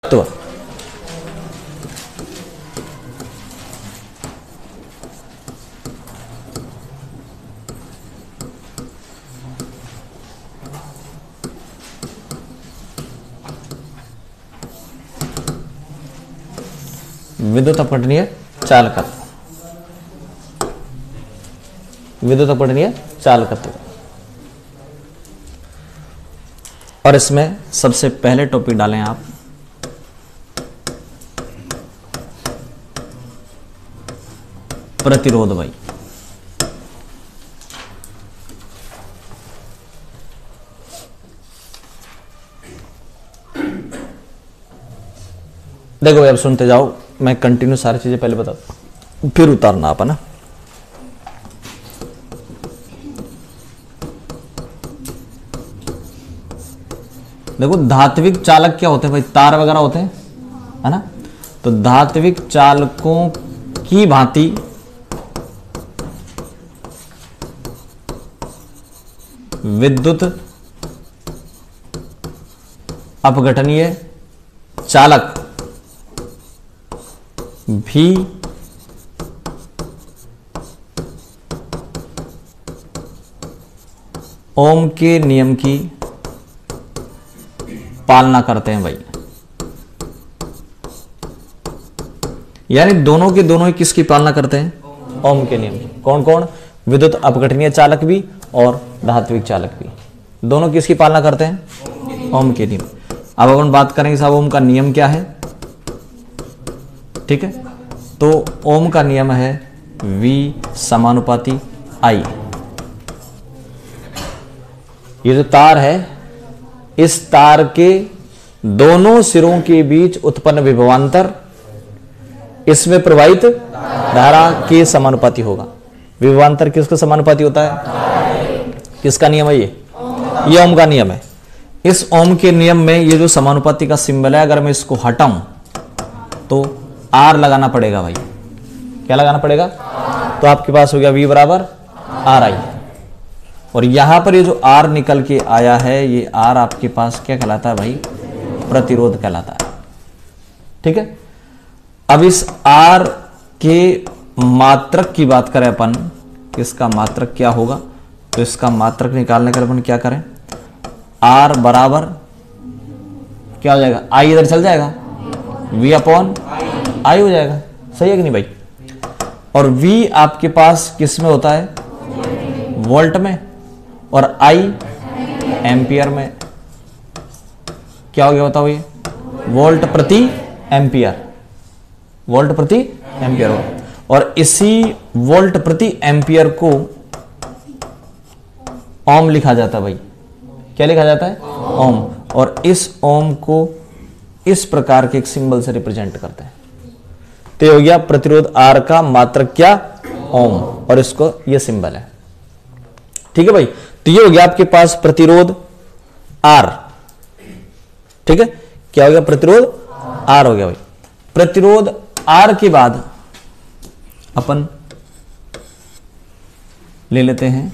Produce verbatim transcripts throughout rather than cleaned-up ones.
तो विद्युत अपघटनीय चालकत्व, विद्युत अपघटनीय चालकत्व। और इसमें सबसे पहले टॉपिक डालें आप प्रतिरोध भाई। देखो भाई अब सुनते जाओ, मैं कंटिन्यू सारी चीजें पहले बता फिर उतारना आप, है ना। देखो धात्विक चालक क्या होते हैं भाई, तार वगैरह होते हैं, है ना। तो धात्विक चालकों की भांति विद्युत अपघटनीय चालक भी ओम के नियम की पालना करते हैं भाई। यानी दोनों के दोनों ही किसकी पालना करते हैं, ओम के नियम की। कौन कौन, विद्युत अपघटनीय चालक भी और धात्विक चालक भी, दोनों किसकी पालना करते हैं, ओम के नियम। अब अपन बात करेंगे साहब ओम का नियम क्या है, ठीक है। तो ओम का नियम है V समानुपाती I। ये जो तार है, इस तार के दोनों सिरों के बीच उत्पन्न विभवांतर इसमें प्रवाहित धारा के समानुपाती होगा। विभवांतर किसका समानुपाती होता है, किसका नियम है ये, ये ओम का नियम है। इस ओम के नियम में ये जो समानुपाती का सिंबल है, अगर मैं इसको हटाऊं तो आर लगाना पड़ेगा भाई। क्या लगाना पड़ेगा, तो आपके पास हो गया V बराबर आर आई। और यहां पर ये जो आर निकल के आया है, ये आर आपके पास क्या कहलाता है भाई, प्रतिरोध कहलाता है, ठीक है। अब इस आर के मात्रक की बात करें अपन, इसका मात्रक क्या होगा, तो इसका मात्रक निकालने के लिए अपन क्या करें, आर बराबर क्या हो जाएगा, आई इधर चल जाएगा, V अपॉन आई हो जाएगा, सही है कि नहीं भाई। और V आपके पास किस में होता है, वोल्ट में, और I एम्पियर में। क्या हो गया बताओ, ये वोल्ट प्रति एम्पियर, वोल्ट प्रति एम्पियर हो। और इसी वोल्ट प्रति एम्पियर को ओम लिखा जाता है भाई। क्या लिखा जाता है, ओम। और इस ओम को इस प्रकार के एक सिंबल से रिप्रेजेंट करते हैं। तो ये हो गया प्रतिरोध R का मात्रक क्या, ओम, और इसको ये सिंबल है, ठीक है भाई। तो ये हो गया आपके पास प्रतिरोध R, ठीक है। क्या हो गया, प्रतिरोध R हो गया भाई। प्रतिरोध R के बाद अपन ले लेते हैं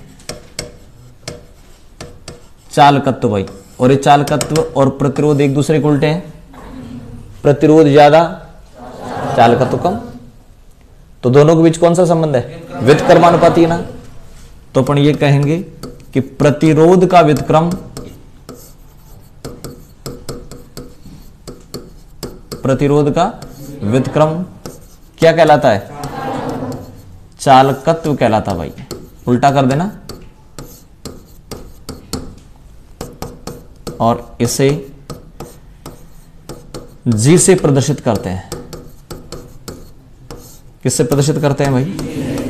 चालकत्व भाई। और ये चालकत्व और प्रतिरोध एक दूसरे के उल्टे हैं, प्रतिरोध ज्यादा चालकत्व कम। तो दोनों के बीच कौन सा संबंध है, व्युत्क्रमानुपाती है ना। तो अपन ये कहेंगे कि प्रतिरोध का व्युत्क्रम प्रतिरोध का व्युत्क्रम क्या कहलाता है, चालकत्व कहलाता भाई। उल्टा कर देना, और इसे G से प्रदर्शित करते हैं। किससे प्रदर्शित करते हैं भाई,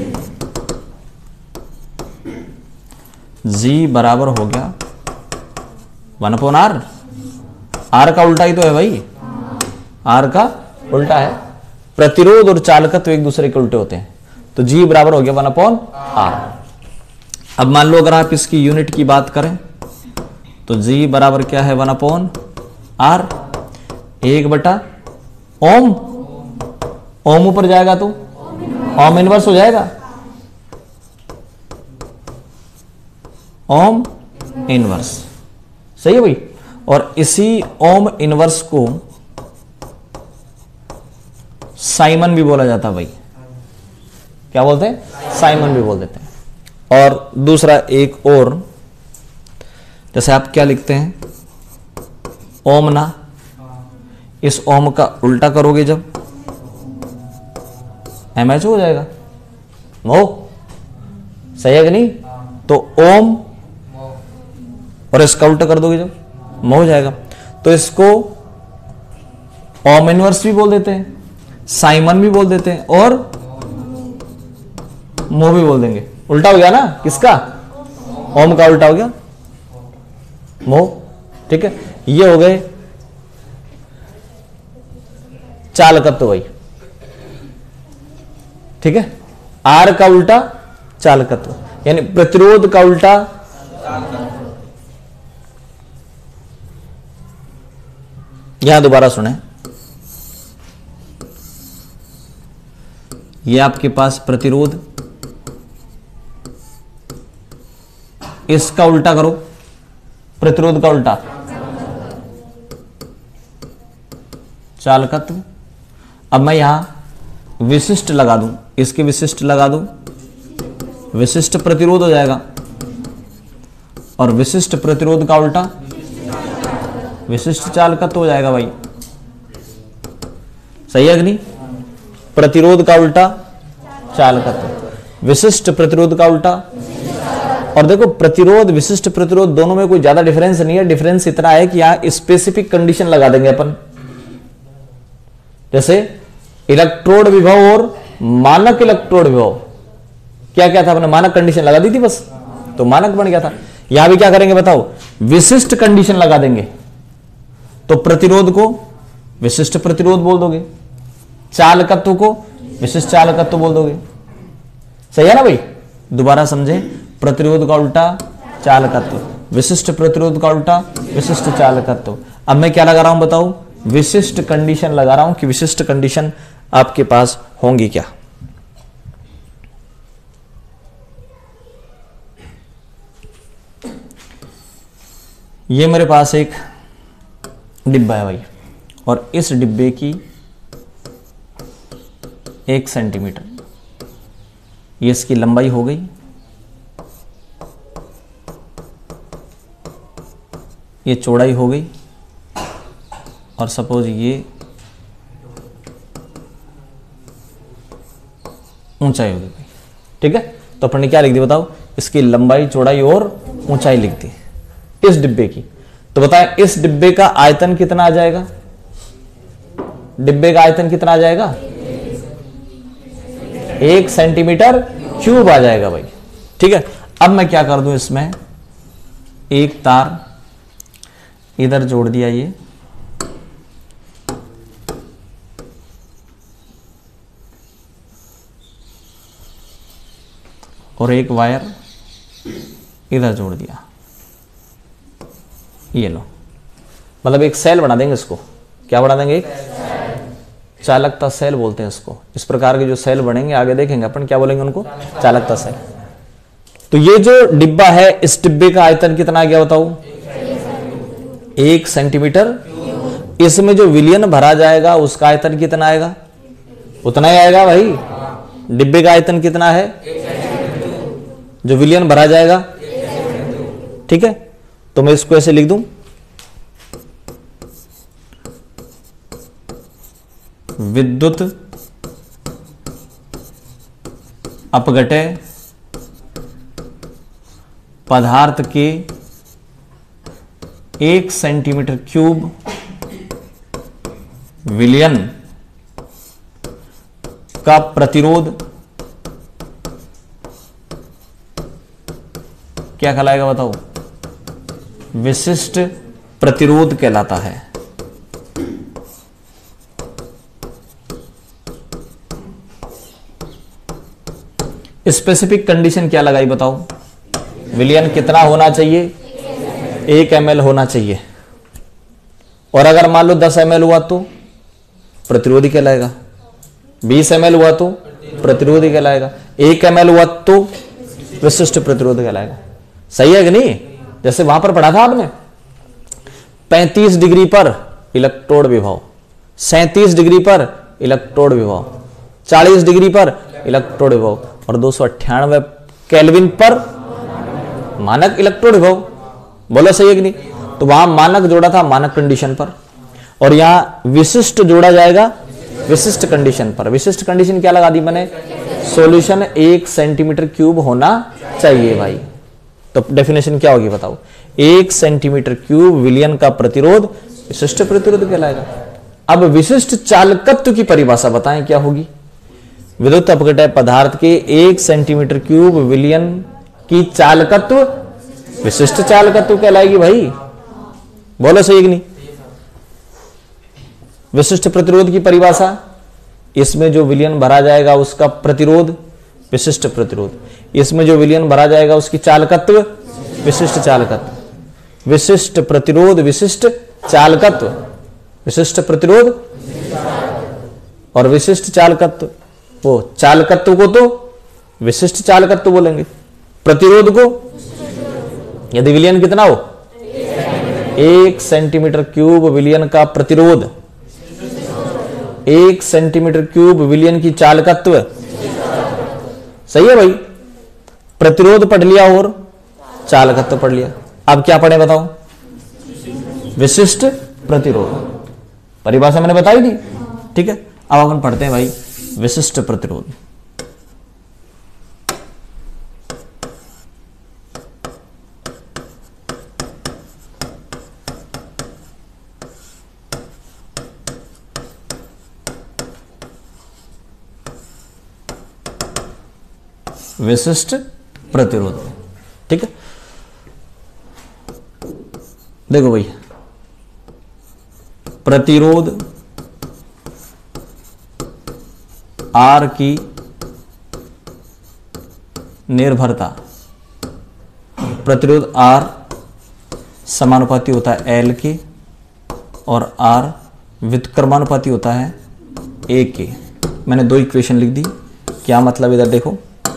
G बराबर हो गया वन अपॉन आर। आर का उल्टा ही तो है भाई, आर का उल्टा है। प्रतिरोध और चालकत्व एक दूसरे के उल्टे होते हैं, तो G बराबर हो गया वन अपॉन आर। अब मान लो अगर आप इसकी यूनिट की बात करें, तो G बराबर क्या है, वन अपॉन आर, एक बटा ओम। ओम ऊपर जाएगा तो ओम इनवर्स हो जाएगा, ओम इनवर्स, सही है भाई। और इसी ओम इनवर्स को साइमन भी बोला जाता है भाई। क्या बोलते हैं? साइमन भी बोल देते हैं। और दूसरा एक और, जैसे आप क्या लिखते हैं? ओम ना। इस ओम का उल्टा करोगे जब एम एच हो जाएगा, मो। सही है कि नहीं? तो ओम, और इसका उल्टा कर दोगे जब मो हो जाएगा। तो इसको ओम इनवर्स भी बोल देते हैं, साइमन भी बोल देते हैं, और मो भी बोल देंगे। उल्टा हो गया ना किसका? ओम का उल्टा हो गया मो। ठीक है, ये हो गए चालकत्व भाई। ठीक है, आर का उल्टा चालकत्व, यानी प्रतिरोध का उल्टा। यहां दोबारा सुने, ये आपके पास प्रतिरोध, इसका उल्टा करो, प्रतिरोध का उल्टा चालकत्व। अब मैं यहां विशिष्ट लगा दूं, इसके विशिष्ट लगा दूं, विशिष्ट प्रतिरोध हो जाएगा। और विशिष्ट प्रतिरोध का उल्टा विशिष्ट चालकत्व हो जाएगा भाई। सही है कि नहीं? प्रतिरोध का उल्टा चालकत्व, विशिष्ट प्रतिरोध का उल्टा। और देखो, प्रतिरोध विशिष्ट प्रतिरोध दोनों में कोई ज्यादा डिफरेंस नहीं है। डिफरेंस इतना है कि यहां स्पेसिफिक कंडीशन लगा देंगे अपन। जैसे इलेक्ट्रोड विभव और मानक इलेक्ट्रोड विभव, क्या क्या था? अपने मानक कंडीशन लगा दी थी बस, तो मानक बन गया था। यहां भी क्या करेंगे बताओ? विशिष्ट कंडीशन लगा देंगे। तो प्रतिरोध को विशिष्ट प्रतिरोध बोल दोगे, चालकत्व को विशिष्ट चालकत्व बोल दोगे। सही है ना भाई? दोबारा समझे, प्रतिरोध का उल्टा चालकत्व, विशिष्ट प्रतिरोध का उल्टा विशिष्ट चालकत्व। अब मैं क्या लगा रहा हूं बताओ? विशिष्ट कंडीशन लगा रहा हूं कि विशिष्ट कंडीशन आपके पास होंगी क्या। ये मेरे पास एक डिब्बा है भाई, और इस डिब्बे की एक सेंटीमीटर, ये इसकी लंबाई हो गई, ये चौड़ाई हो गई, और सपोज ये ऊंचाई हो गई भाई। ठीक है, तो अपन ने क्या लिख दिया बताओ? इसकी लंबाई, चौड़ाई और ऊंचाई लिख दी इस डिब्बे की। तो बताएं इस डिब्बे का आयतन कितना आ जाएगा? डिब्बे का आयतन कितना आ जाएगा? एक सेंटीमीटर क्यूब आ जाएगा भाई। ठीक है, अब मैं क्या कर दूं? इसमें एक तार इधर जोड़ दिया, ये और एक वायर इधर जोड़ दिया, ये लो। मतलब एक सेल बना देंगे इसको। क्या बना देंगे? एक चालकता सेल बोलते हैं इसको। इस प्रकार के जो सेल बनेंगे आगे देखेंगे अपन, क्या बोलेंगे उनको? चालकता सेल। तो ये जो डिब्बा है, इस डिब्बे का आयतन कितना आ गया बताओ? एक सेंटीमीटर। इसमें जो विलयन भरा जाएगा उसका आयतन कितना आएगा? उतना ही आएगा भाई। डिब्बे का आयतन कितना है? जो विलयन भरा जाएगा। ठीक है, तो मैं इसको ऐसे लिख दूं, विद्युत अपघटय पदार्थ के एक सेंटीमीटर क्यूब विलयन का प्रतिरोध क्या कहलाएगा बताओ? विशिष्ट प्रतिरोध कहलाता है। स्पेसिफिक कंडीशन क्या लगाई बताओ? विलयन कितना होना चाहिए? एक एम एल होना चाहिए। और अगर मान लो दस एम एल हुआ तो प्रतिरोधी कहलाएगा, बीस एम एल हुआ तो प्रतिरोधी कहलाएगा, एक एम एल हुआ तो विशिष्ट प्रतिरोध कहलाएगा। सही है कि नहीं? जैसे वहां पर पढ़ा था आपने, पैंतीस डिग्री पर इलेक्ट्रोड विभव, सैंतीस डिग्री पर इलेक्ट्रोड विभव, चालीस डिग्री पर इलेक्ट्रोड विभव और दो सौ अट्ठानवे केल्विन पर मानक इलेक्ट्रोड विभव। बोलो सही है कि नहीं? तो वहां मानक जोड़ा था मानक कंडीशन पर और यहां विशिष्ट जोड़ा जाएगा विशिष्ट कंडीशन पर। विशिष्ट कंडीशन क्या लगा दी मैंने? सॉल्यूशन एक सेंटीमीटर क्यूब होना चाहिए भाई। तो डेफिनेशन क्या होगी बताओ? एक सेंटीमीटर क्यूब विलियन का प्रतिरोध विशिष्ट प्रतिरोध कहलाएगा। अब विशिष्ट चालकत्व की परिभाषा बताएं क्या होगी? विद्युत अपघटय पदार्थ के एक सेंटीमीटर क्यूब विलियन की चालकत्व विशिष्ट चालकत्व कहलाएगी भाई। बोलो सही कि नहीं? विशिष्ट प्रतिरोध की परिभाषा, इसमें जो विलियन भरा जाएगा उसका प्रतिरोध विशिष्ट प्रतिरोध, इसमें जो विलियन भरा जाएगा उसकी चालकत्व विशिष्ट चालकत्व, विशिष्ट प्रतिरोध विशिष्ट चालकत्व, विशिष्ट प्रतिरोध और विशिष्ट चालकत्व। वो चालकत्व को तो विशिष्ट चालकत्व बोलेंगे, प्रतिरोध को यदि विलियन कितना हो एक सेंटीमीटर क्यूब विलियन का प्रतिरोध, एक सेंटीमीटर क्यूब विलियन की चालकत्व। सही है भाई? प्रतिरोध पढ़ लिया और चालकत्व पढ़ लिया। अब क्या पढ़े बताओ? विशिष्ट प्रतिरोध। परिभाषा मैंने बताई थी, ठीक है। अब अपन पढ़ते हैं भाई विशिष्ट प्रतिरोध। विशिष्ट प्रतिरोध, ठीक है। देखो भाई, प्रतिरोध आर की निर्भरता, प्रतिरोध आर समानुपाती होता है एल के और आर व्युत्क्रमानुपाती होता है ए के। मैंने दो इक्वेशन लिख दी। क्या मतलब? इधर देखो,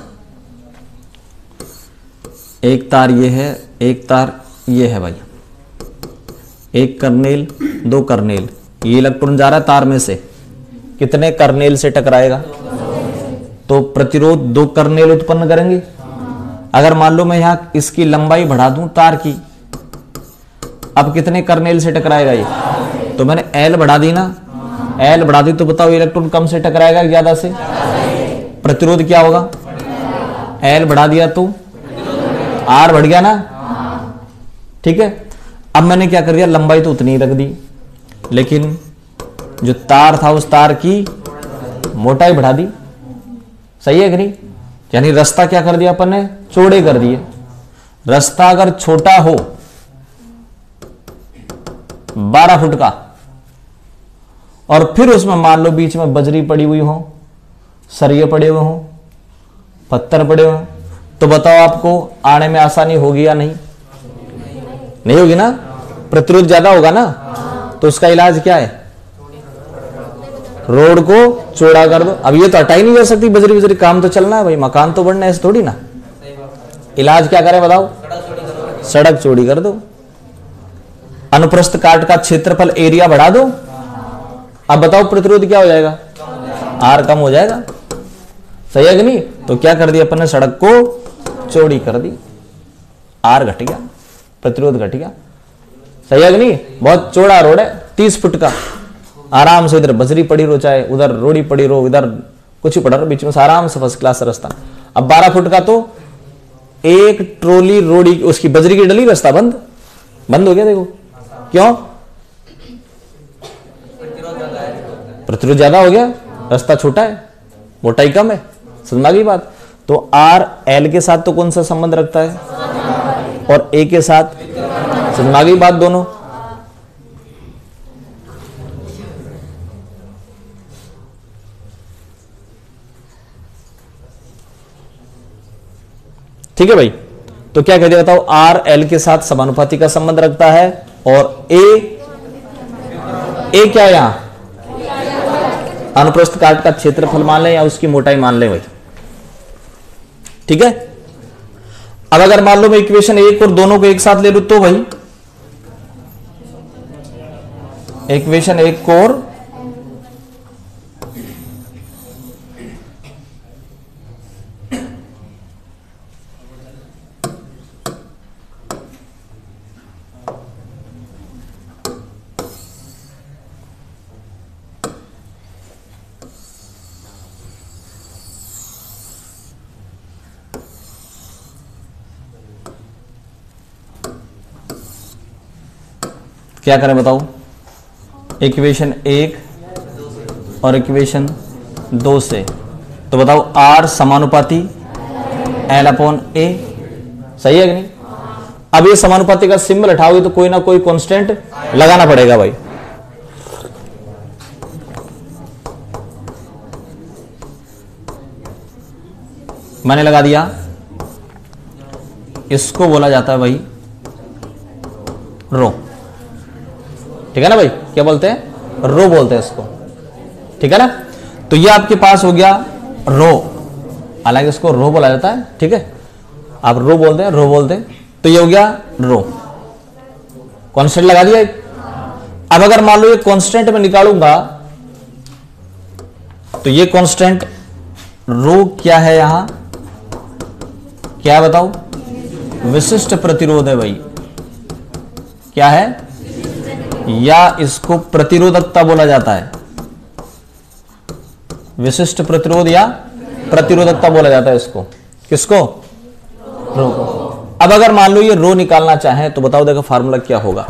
एक तार ये है, एक तार ये है भाई, एक कर्नेल दो कर्नेल, ये इलेक्ट्रॉन जा रहा है तार में से, कितने कर्नेल से टकराएगा? तो प्रतिरोध दो कर्नेल उत्पन्न करेंगे। अगर मान लो मैं यहां इसकी लंबाई बढ़ा दूं तार की, अब कितने कर्नेल से टकराएगा ये? तो मैंने एल बढ़ा दी ना, एल बढ़ा दी तो बताओ इलेक्ट्रॉन कम से टकराएगा ज्यादा से? प्रतिरोध क्या होगा? एल बढ़ा दिया तो आर बढ़ गया ना, ठीक है। अब मैंने क्या कर दिया, लंबाई तो उतनी ही रख दी, लेकिन जो तार था उस तार की मोटाई बढ़ा दी। सही है कि नहीं? यानी रास्ता क्या कर दिया अपन ने? चौड़े कर दिए। रास्ता अगर छोटा हो बारह फुट का और फिर उसमें मान लो बीच में बजरी पड़ी हुई हो, सरिये पड़े हुए हो, पत्थर पड़े हुए, तो बताओ आपको आने में आसानी होगी या नहीं? नहीं होगी ना। प्रतिरोध ज्यादा होगा ना, तो उसका इलाज क्या है? रोड को चौड़ा कर दो। अब ये तो हटाई नहीं जा सकती बजरी बजरी, काम तो चलना है भाई, मकान तो बढ़ना है, ऐसे थोड़ी ना। इलाज क्या करें बताओ? सड़क चौड़ी कर दो, अनुप्रस्थ काट का क्षेत्रफल एरिया बढ़ा दो। अब बताओ प्रतिरोध क्या हो जाएगा? आर कम हो जाएगा। सही है कि नहीं? तो क्या कर दिया अपन ने? सड़क को चौड़ी कर दी, आर घट गया, प्रतिरोध घट गया। सही है कि नहीं? बहुत चौड़ा रोड है, तीस फुट का, आराम से इधर बजरी पड़ी रो, चाहे उधर रोड़ी पड़ी रो, इधर कुछ ही पड़ा रो, बीच में आराम से फर्स्ट क्लास रास्ता। अब बारह फुट का तो एक ट्रोली रोड़ी उसकी बजरी की डली, रास्ता बंद बंद हो गया। देखो क्यों? प्रतिरोध ज्यादा हो गया, रास्ता छोटा है, मोटाई कम है। समझ में आ गई बात? तो आर एल के साथ तो कौन सा संबंध रखता है? और ए के साथ। समझ में आ गई बात दोनों? ठीक है भाई। तो क्या कहते बताओ? आर एल के साथ समानुपाती का संबंध रखता है और ए ए क्या है यहां? अनुप्रस्थ काट का क्षेत्रफल मान लें या उसकी मोटाई मान लें भाई, ठीक है। अब अगर मान लो मैं इक्वेशन एक और दोनों को एक साथ ले लूं तो भाई इक्वेशन एक को और क्या करें बताओ, इक्वेशन एक और इक्वेशन दो से, तो बताओ आर समानुपाती एल अपॉन ए, सही है कि नहीं। अब ये समानुपाती का सिंबल हटाओगे तो कोई ना कोई कांस्टेंट लगाना पड़ेगा भाई। मैंने लगा दिया, इसको बोला जाता है भाई रो, ठीक है ना भाई, क्या बोलते हैं, रो बोलते हैं इसको, ठीक है ना। तो ये आपके पास हो गया रो, हालांकि इसको रो बोला जाता है, ठीक है, आप रो बोलते हैं, रो बोलते हैं। तो ये हो गया रो, कांस्टेंट लगा दिया। अब अगर मान लो ये कांस्टेंट में निकालूंगा तो ये कांस्टेंट रो क्या है, यहां क्या बताओ, विशिष्ट प्रतिरोध है भाई, क्या है, या इसको प्रतिरोधकता बोला जाता है, विशिष्ट प्रतिरोध या प्रतिरोधकता बोला जाता है इसको, किसको, रो को। अब अगर मान लो ये रो निकालना चाहे तो बताओ, देखो फार्मूला क्या होगा,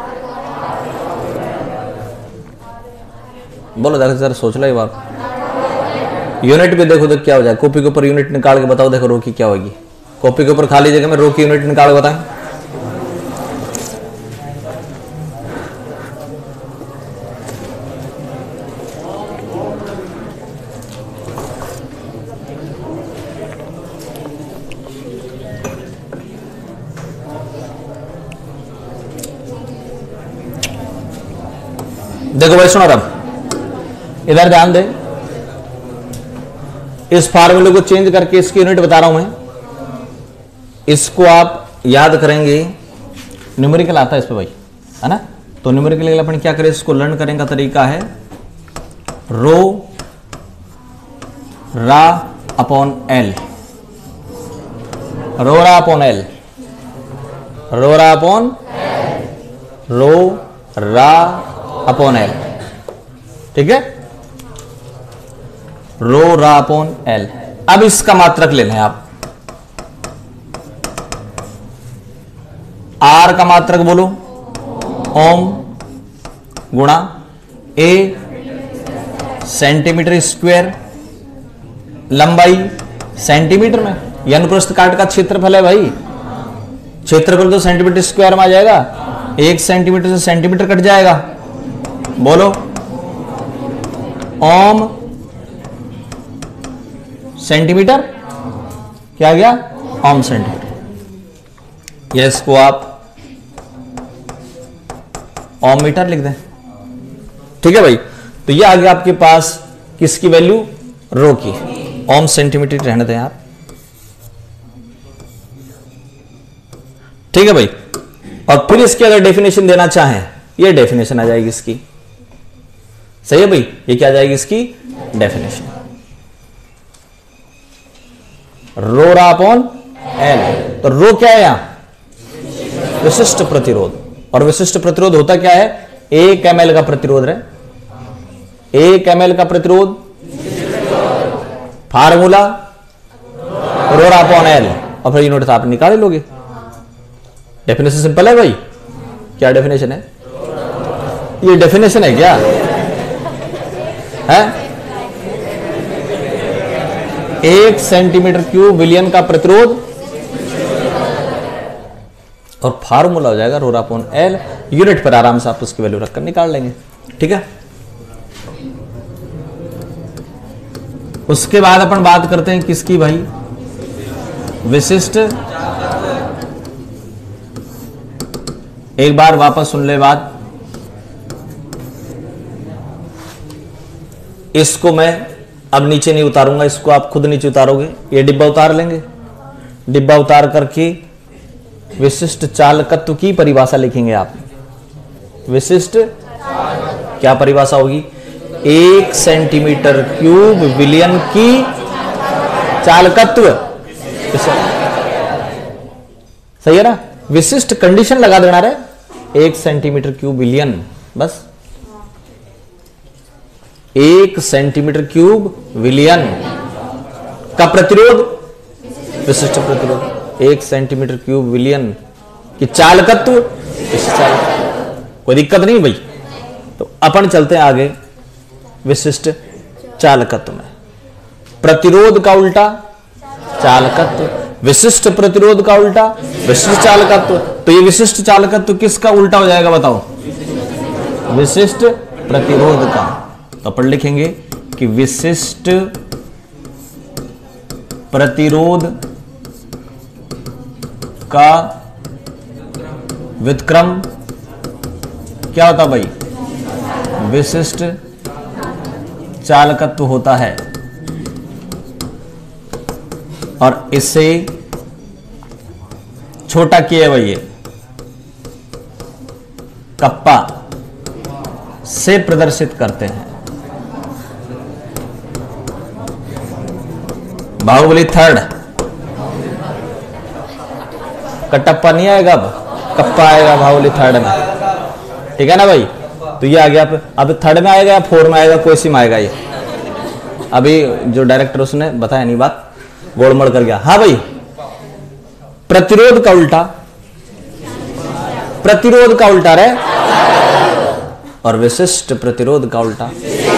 बोलो देखो जरा सोच लो एक बार, यूनिट पे देखो तो क्या हो जाए, कॉपी के ऊपर यूनिट निकाल के बताओ, देखो रो की क्या होगी, कॉपी के ऊपर खाली जगह में रो की यूनिट निकाल के बताएं। देखो भाई सुनो, अब इधर ध्यान दे, इस फार्मूले को चेंज करके इसकी यूनिट बता रहा हूं मैं, इसको आप याद करेंगे, न्यूमेरिकल आता है इस पे भाई, है ना। तो न्यूमेरिकल अपन क्या करें, इसको लर्न करने का तरीका है रो रा अपॉन एल, रो रा अपॉन एल, रो रा अपॉन रो रा अपॉन एल, ठीक है, रो रा अपॉन एल। अब इसका मात्रक लेना है आप, आर का मात्रक बोलो ओम गुणा ए सेंटीमीटर स्क्वायर, लंबाई सेंटीमीटर में, ये अनुप्रस्थ काट का क्षेत्रफल है भाई, क्षेत्रफल तो सेंटीमीटर स्क्वायर में आ जाएगा, एक सेंटीमीटर से सेंटीमीटर कट जाएगा, बोलो ओम सेंटीमीटर, क्या गया, ओम सेंटीमीटर, ये इसको आप ओम मीटर लिख दें, ठीक है भाई। तो ये आ गया आपके पास किसकी वैल्यू, रो की, ओम सेंटीमीटर रहने दें आप, ठीक है भाई। और फिर इसकी अगर डेफिनेशन देना चाहें, ये डेफिनेशन आ जाएगी इसकी, सही है भाई, ये क्या आ जाएगी इसकी डेफिनेशन, रो रा अपॉन एल। तो रो क्या है यहां, विशिष्ट प्रतिरोध, और विशिष्ट प्रतिरोध होता क्या है, एक एम एल का प्रतिरोध है, एक एम एल का प्रतिरोध, फार्मूला रो रा अपॉन एल, और फिर यूनिट आप निकाल लोगे, डेफिनेशन सिंपल है भाई। क्या डेफिनेशन है, ये डेफिनेशन है क्या है, एक सेंटीमीटर क्यूब विलियन का प्रतिरोध, और फार्मूला हो जाएगा रो रा अपॉन एल, यूनिट पर आराम से आप उसकी वैल्यू रखकर निकाल लेंगे, ठीक है। उसके बाद अपन बात करते हैं किसकी भाई, विशिष्ट, एक बार वापस सुन ले बात, इसको मैं अब नीचे नहीं उतारूंगा, इसको आप खुद नीचे उतारोगे, ये डिब्बा उतार लेंगे, डिब्बा उतार करके विशिष्ट चालकत्व की परिभाषा लिखेंगे आप, विशिष्ट क्या परिभाषा होगी, एक सेंटीमीटर क्यूब विलियन की चालकत्व, सही है ना, विशिष्ट कंडीशन लगा देना रे, एक सेंटीमीटर क्यूब विलियन, बस एक सेंटीमीटर क्यूब विलियन का प्रतिरोध, विशिष्ट प्रतिरोध, एक सेंटीमीटर क्यूब विलियन की चालकत्व, विशिष्ट चालकत्व, कोई दिक्कत नहीं भाई। तो अपन चलते हैं आगे विशिष्ट चालकत्व में। प्रतिरोध का उल्टा चालकत्व, विशिष्ट प्रतिरोध का उल्टा विशिष्ट चालकत्व। तो ये विशिष्ट चालकत्व किसका उल्टा हो जाएगा बताओ? विशिष्ट प्रतिरोध का। तो अपन लिखेंगे कि विशिष्ट प्रतिरोध का व्युत्क्रम क्या होता भाई? विशिष्ट चालकत्व होता है। और इससे छोटा किया है भाई, ये कप्पा से प्रदर्शित करते हैं। बाहुबली थर्ड, कटप्पा नहीं आएगा, अब कप्पा आएगा बाहुबली थर्ड में, ठीक है ना भाई? तो ये आ गया। अब थर्ड में आएगा या फोर में आएगा, कोई सी में आएगा ये? अभी जो डायरेक्टर उसने बताया नहीं, बात गोलमोड़ कर गया। हाँ भाई, प्रतिरोध का उल्टा, प्रतिरोध का उल्टा रे, और विशिष्ट प्रतिरोध का उल्टा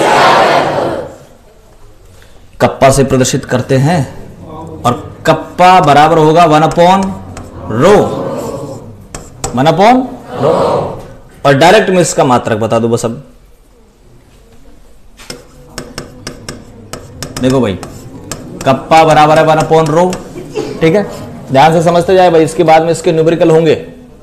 कप्पा से प्रदर्शित करते हैं। और कप्पा बराबर होगा one upon rho, one upon rho. और डायरेक्ट में इसका मात्रक बता दो बस। अब देखो भाई, कप्पा बराबर है वन अपॉन रो, ठीक है? ध्यान से समझते जाए भाई, इसके बाद में इसके न्यूमेरिकल होंगे।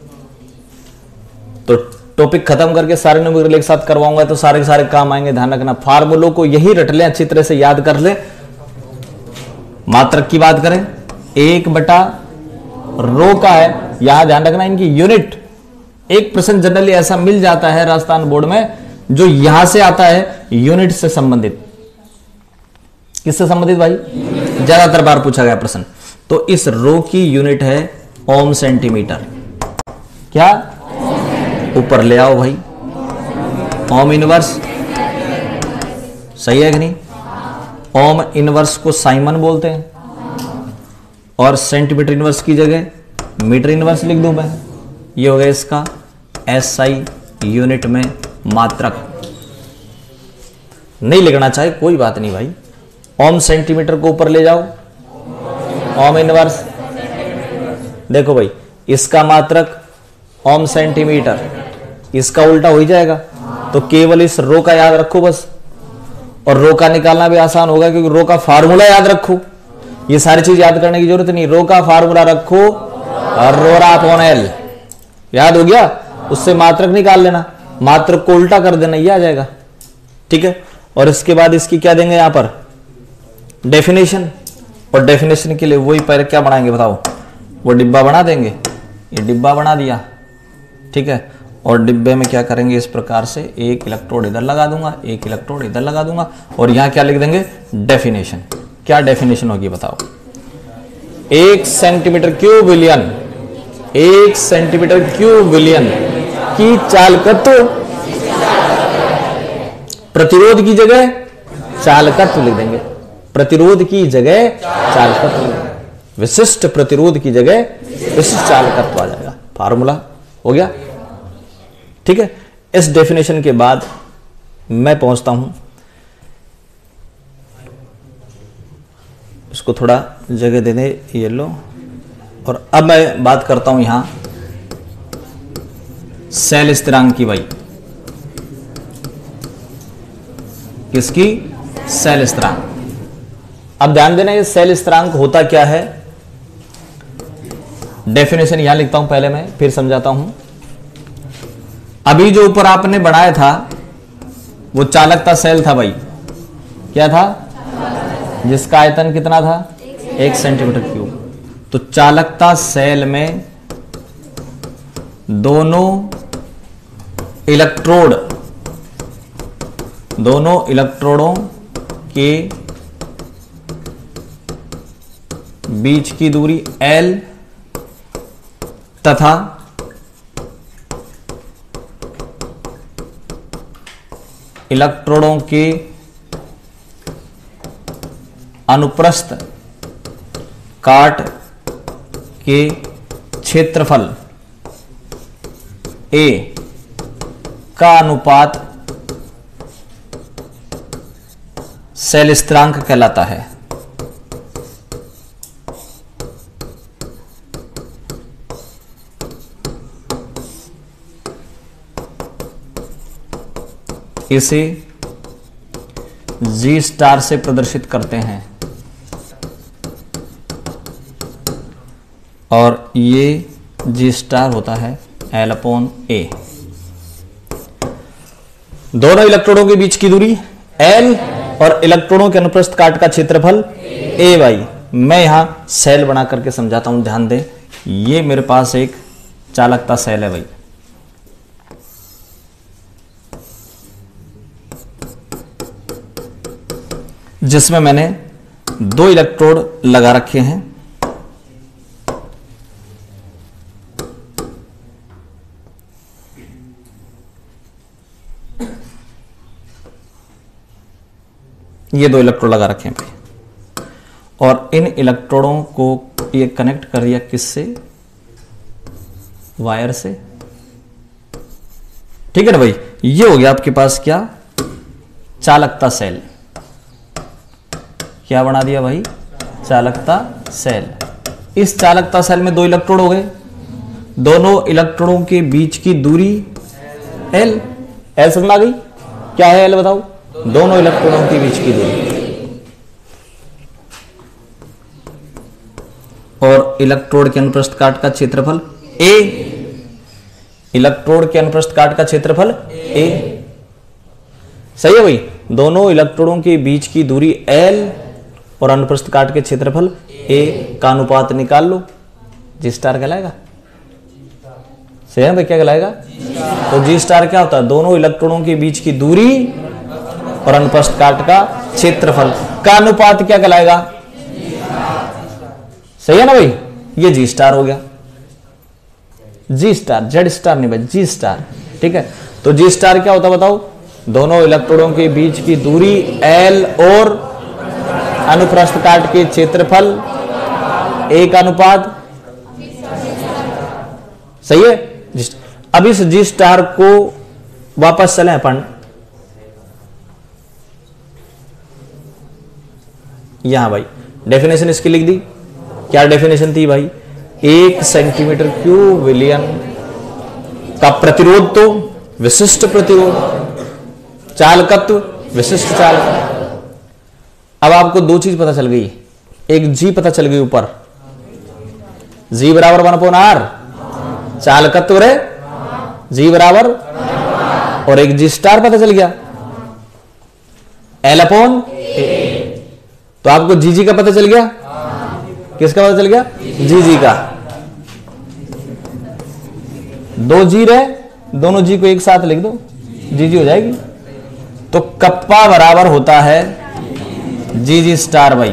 तो टॉपिक खत्म करके सारे न्यूमेरिकल एक साथ करवाऊंगा तो सारे के सारे काम आएंगे। ध्यान रखना, फार्मूलों को यही रट ले, अच्छी तरह से याद कर ले। मात्रक की बात करें, एक बटा रो का है, यहां ध्यान रखना इनकी यूनिट। एक प्रश्न जनरली ऐसा मिल जाता है राजस्थान बोर्ड में जो यहां से आता है यूनिट से संबंधित। किससे संबंधित भाई? ज्यादातर बार पूछा गया प्रश्न। तो इस रो की यूनिट है ओम सेंटीमीटर। क्या? ऊपर ले आओ भाई, ओम इनवर्स, सही है कि नहीं? ओम इनवर्स को साइमन बोलते हैं, और सेंटीमीटर इनवर्स की जगह मीटर इनवर्स लिख दूं मैं। ये हो गया इसका एसआई यूनिट में मात्रक। नहीं लिखना चाहे कोई बात नहीं भाई, ओम सेंटीमीटर को ऊपर ले जाओ, ओम इनवर्स। देखो भाई, इसका मात्रक ओम सेंटीमीटर, इसका उल्टा हो ही जाएगा। तो केवल इस रो का याद रखो बस, और रो का निकालना भी आसान होगा क्योंकि रो का फार्मूला याद रखो। ये सारी चीज याद करने की जरूरत नहीं, रो का फार्मूला रखो और रोरा अपॉन एल याद हो गया, उससे मात्रक निकाल लेना, मात्रक को उल्टा कर देना, ये आ जाएगा, ठीक है? और इसके बाद इसकी क्या देंगे यहां पर? डेफिनेशन। और डेफिनेशन के लिए वही पहले क्या बनाएंगे बताओ? वो डिब्बा बना देंगे। ये डिब्बा बना दिया, ठीक है? और डिब्बे में क्या करेंगे? इस प्रकार से एक इलेक्ट्रोड इधर लगा दूंगा, एक इलेक्ट्रोड इधर लगा दूंगा, और यहां क्या लिख देंगे? डेफिनेशन। क्या डेफिनेशन होगी बताओ? एक सेंटीमीटर क्यूब विलियन, एक सेंटीमीटर क्यूब विलियन की चालकत्व, प्रतिरोध की जगह चालकत्व लिख देंगे, प्रतिरोध की जगह चालकत्व, विशिष्ट प्रतिरोध की जगह विशिष्ट चालकत्व आ जाएगा। फार्मूला हो गया, ठीक है? इस डेफिनेशन के बाद मैं पहुंचता हूं, इसको थोड़ा जगह दे दे, ये लो। और अब मैं बात करता हूं यहां सेल स्थिरांक की भाई। किसकी? सेल स्थिरांक। अब ध्यान देना, ये सेल स्थिरांक होता क्या है? डेफिनेशन यहां लिखता हूं पहले मैं, फिर समझाता हूं। अभी जो ऊपर आपने बनाया था वो चालकता सेल था भाई, क्या था? जिसका आयतन कितना था? एक सेंटीमीटर क्यूब। तो चालकता सेल में दोनों इलेक्ट्रोड, दोनों इलेक्ट्रोडों के बीच की दूरी L तथा इलेक्ट्रोडों के अनुप्रस्थ काट के क्षेत्रफल A का अनुपात सेल स्थिरांक कहलाता है। इसे जी स्टार से प्रदर्शित करते हैं और ये जी स्टार होता है एल अपॉन ए। दोनों इलेक्ट्रोडों के बीच की दूरी एल और इलेक्ट्रोडों के अनुप्रस्थ काट का क्षेत्रफल ए वाई। मैं यहां सेल बना करके समझाता हूं, ध्यान दें। ये मेरे पास एक चालकता सेल है भाई, जिसमें मैंने दो इलेक्ट्रोड लगा रखे हैं। ये दो इलेक्ट्रोड लगा रखे हैं भाई, और इन इलेक्ट्रोडों को ये कनेक्ट कर दिया किससे? वायर से। ठीक है ना भाई, ये हो गया आपके पास क्या? चालकता सेल। क्या बना दिया भाई? चालकता सेल। इस चालकता सेल में दो इलेक्ट्रोड हो गए, दोनों इलेक्ट्रोडों के बीच की दूरी एल। एल समझ में आ गई? क्या है एल बताओ? दोनों इलेक्ट्रोडों के बीच की दूरी। और इलेक्ट्रोड के अनुप्रस्थ काट का क्षेत्रफल ए। इलेक्ट्रोड के अनुप्रस्थ काट का क्षेत्रफल ए। सही है भाई। दोनों इलेक्ट्रोडों के बीच की दूरी एल और अनुप्रस्थ काट के क्षेत्रफल ए का अनुपात निकाल लो, जी स्टार कहलाएगा। सही है भाई, क्या कहलाएगा? तो जी स्टार क्या होता है? दोनों इलेक्ट्रोडों के बीच की दूरी और अनुप्रस्थ काट का क्षेत्रफल का अनुपात क्या कहलाएगा? सही है ना भाई, ये जी स्टार हो गया। जी स्टार, जेड स्टार नहीं भाई, जी स्टार। ठीक है, तो जी स्टार क्या होता है बताओ? दोनों इलेक्ट्रोडों के बीच की दूरी एल और अनुप्रस्थ काट के क्षेत्रफल ए का अनुपात। सही है। अब इस जी स्टार को वापस चलें अपन, यहां भाई डेफिनेशन इसकी लिख दी। क्या डेफिनेशन थी भाई? एक सेंटीमीटर क्यूब विलियन का प्रतिरोध तो विशिष्ट प्रतिरोध, चालकत्व विशिष्ट चालकत्व। अब आपको दो चीज पता चल गई, एक जी पता चल गई ऊपर, जी बराबर वन अपॉन आर चालकत्व रे, जी बराबर, और एक जी स्टार पता चल गया एल अपॉन ए। तो आपको जी जी का पता चल गया। किसका पता चल गया? जी जी का। दो जी रहे, दोनों जी को एक साथ लिख दो, जी जी हो जाएगी। तो कप्पा बराबर होता है जी जी स्टार भाई।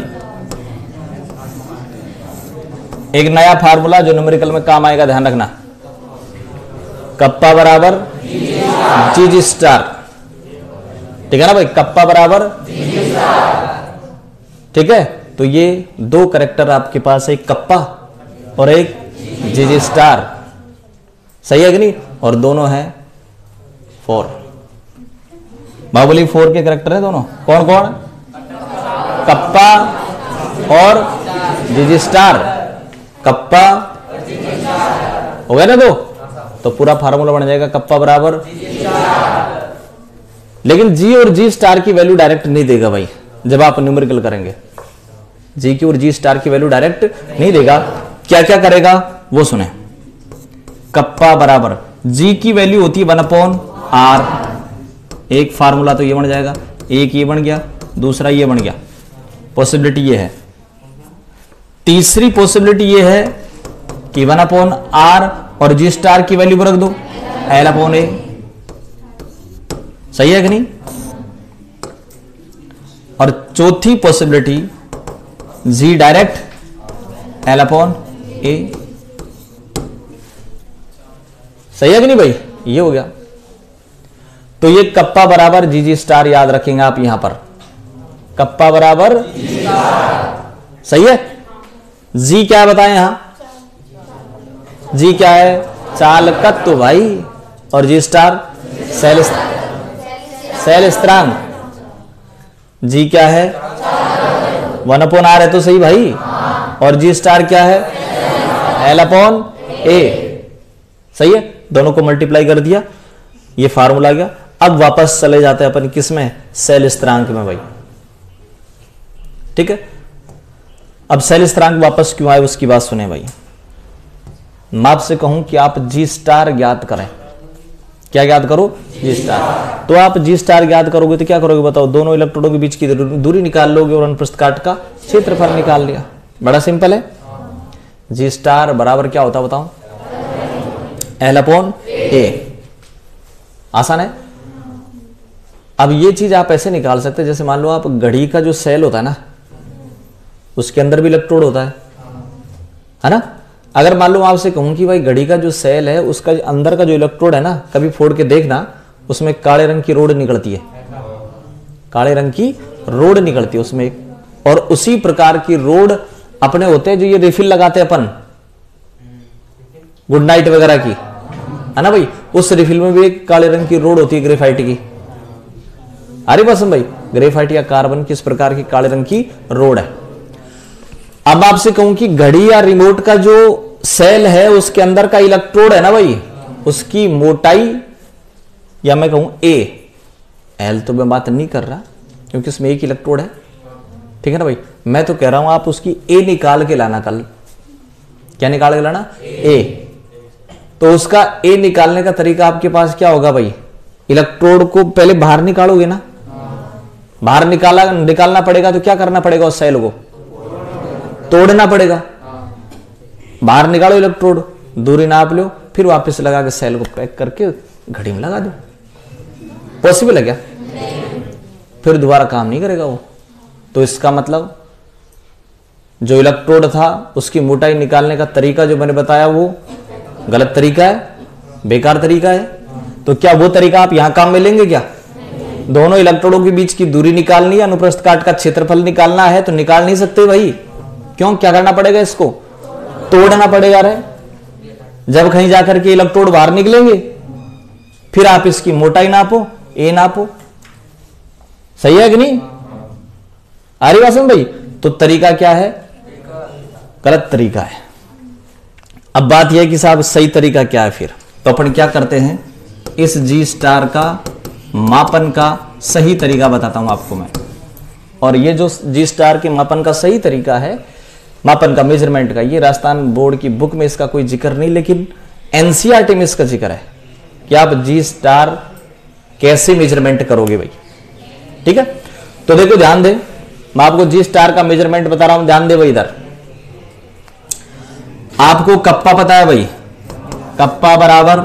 एक नया फार्मूला जो न्यूमेरिकल में काम आएगा, ध्यान रखना। कप्पा बराबर जी जी स्टार। ठीक है ना भाई, कप्पा बराबर। ठीक है, तो ये दो कैरेक्टर आपके पास है, एक कप्पा और एक जी जी स्टार। सही है कि नहीं? और दोनों है फोर। बाहुबली फोर के कैरेक्टर है दोनों। कौन कौन? कप्पा और जी जी स्टार। कप्पा हो गया ना दो, तो पूरा फार्मूला बन जाएगा कप्पा बराबर। लेकिन जी और जी स्टार की वैल्यू डायरेक्ट नहीं देगा भाई, जब आप न्यूमेरिकल करेंगे जी की और जी स्टार की वैल्यू डायरेक्ट नहीं देगा। क्या क्या करेगा वो सुने। कप्पा बराबर जी की वैल्यू होती है वन अपॉन आर। एक फार्मूला तो ये बन जाएगा, एक ये बन गया, दूसरा ये बन गया। पॉसिबिलिटी ये है। तीसरी पॉसिबिलिटी ये है कि वन अपॉन आर और जी स्टार की वैल्यू रख दो एल अपॉन ए। सही है कि नहीं? और चौथी possibility G direct L upon A. सही है कि नहीं भाई? ये हो गया। तो ये कप्पा बराबर जी जी स्टार याद रखेंगे आप यहां पर। कप्पा बराबर सही है। जी क्या है बताएं यहां? जी क्या है? चालकत्व भाई। और जी स्टार सेल सेल स्थिरांक। जी क्या है? वन अपॉन आर है तो सही भाई। और जी स्टार क्या है? L upon A. सही है, दोनों को मल्टीप्लाई कर दिया, ये फार्मूला गया। अब वापस चले जाते हैं अपन किस में? सेल स्थिरांक में भाई। ठीक है, अब सेल स्थिरांक वापस क्यों आए उसकी बात सुने भाई। मैं आपसे कहूं कि आप जी स्टार ज्ञात करें। क्या ज्ञात करो? G star. तो आप जी स्टार ज्ञात करोगे तो क्या करोगे बताओ? दोनों इलेक्ट्रोडों के बीच की दूरी निकाल लोगे और अनुप्रस्थ काट का क्षेत्रफल निकाल लिया। बड़ा सिंपल है। जी स्टार बराबर क्या होता बताओ? L upon A. आसान है। अब ये चीज आप ऐसे निकाल सकते हैं, जैसे मान लो आप घड़ी का जो सेल होता है ना, उसके अंदर भी इलेक्ट्रोड होता है, है ना। अगर मान लो आपसे कहूं कि भाई घड़ी का जो सेल है उसका अंदर का जो इलेक्ट्रोड है ना, कभी फोड़ के देखना, उसमें काले रंग की रोड निकलती है, काले रंग की रोड निकलती है उसमें एक। और उसी प्रकार की रोड अपने होते हैं जो ये रिफिल लगाते हैं अपन गुड नाइट वगैरह की, है ना भाई। उस रिफिल में भी एक काले रंग की रोड होती है ग्रेफाइट की। अरे बस भाई, ग्रेफाइट या कार्बन किस प्रकार की काले रंग की रोड है। अब आपसे कहूं कि घड़ी या रिमोट का जो सेल है उसके अंदर का इलेक्ट्रोड है ना भाई, उसकी मोटाई, या मैं कहूं ए, एल तो मैं बात नहीं कर रहा क्योंकि उसमें एक इलेक्ट्रोड है, ठीक है ना भाई। मैं तो कह रहा हूं आप उसकी ए निकाल के लाना कल। क्या निकाल के लाना? ए। तो उसका ए निकालने का तरीका आपके पास क्या होगा भाई? इलेक्ट्रोड को पहले बाहर निकालोगे ना, बाहर निकाला निकालना पड़ेगा तो क्या करना पड़ेगा? उस सेल को तोड़ना पड़ेगा। बाहर निकालो इलेक्ट्रोड, दूरी नाप लो, फिर वापस लगा के सेल को पैक करके घड़ी में लगा दो। पॉसिबल है क्या? फिर दोबारा काम नहीं करेगा वो। तो इसका मतलब जो इलेक्ट्रोड था उसकी मोटाई निकालने का तरीका जो मैंने बताया वो गलत तरीका है, बेकार तरीका है। तो क्या वो तरीका आप यहां काम में लेंगे क्या? दोनों इलेक्ट्रोडों के बीच की दूरी निकालनी है, अनुप्रस्थ काट का क्षेत्रफल निकालना है, तो निकाल नहीं सकते भाई। क्यों? क्या करना पड़ेगा? इसको तोड़ना पड़ेगा रे। जब कहीं जाकर के इलेक्ट्रोड बाहर निकलेंगे फिर आप इसकी मोटाई नापो, ए नापो। सही है कि नहीं? आरी वासन भाई। तो तरीका क्या है? गलत तरीका है। अब बात यह है कि साहब सही तरीका क्या है फिर? तो अपन क्या करते हैं, इस जी स्टार का मापन का सही तरीका बताता हूं आपको मैं। और ये जो जी स्टार के मापन का सही तरीका है, मापन का, मेजरमेंट का, ये राजस्थान बोर्ड की बुक में इसका कोई जिक्र नहीं, लेकिन एनसीईआरटी में इसका जिक्र है कि आप जी स्टार कैसे मेजरमेंट करोगे भाई। ठीक है, तो देखो ध्यान दे, मैं आपको जी स्टार का मेजरमेंट बता रहा हूं, ध्यान दे भाई। इधर आपको कप्पा पता है भाई, कप्पा बराबर